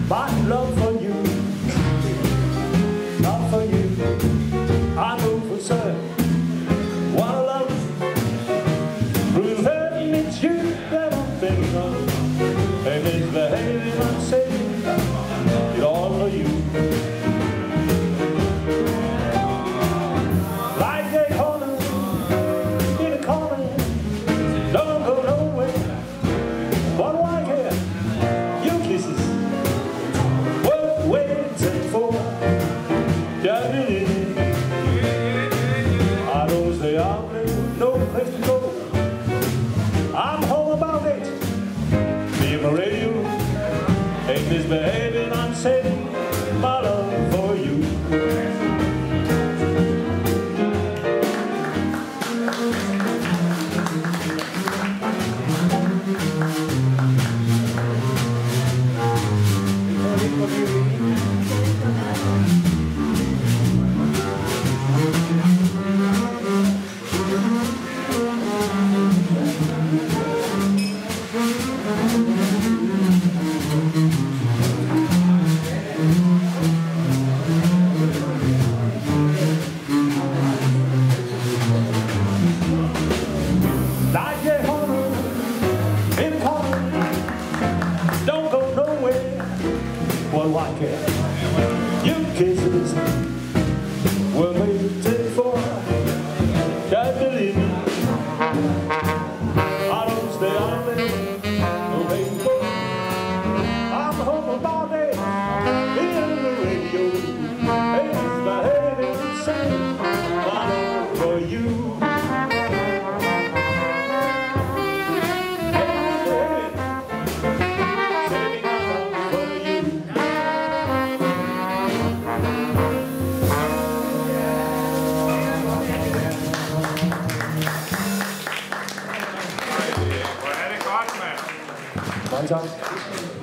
My love for you, not for you. I know for certain what I love. Through hurting, it's you that I'm thinking of. And misbehaving, I'm saying it all for you. Like a corner in a corner, don't go nowhere. What do I care? Your kisses worth waiting for. I don't stay out there, no place to go. I'm home about 8. Be my radio, ain't misbehaving, I'm saving my love for you. What do I care? Your kisses were waiting for. Can't believe me. I don't stay out there, no waiting for. I'm home about 8, in the radio. It's behaving the same, my love for you. Mange tak.